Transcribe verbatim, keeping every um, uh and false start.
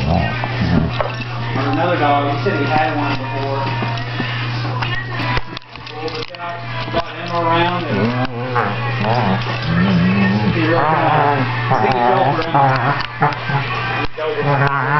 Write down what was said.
Or another dog, he said he had one before. But then I got him around and he really kind of stick his shoulder in.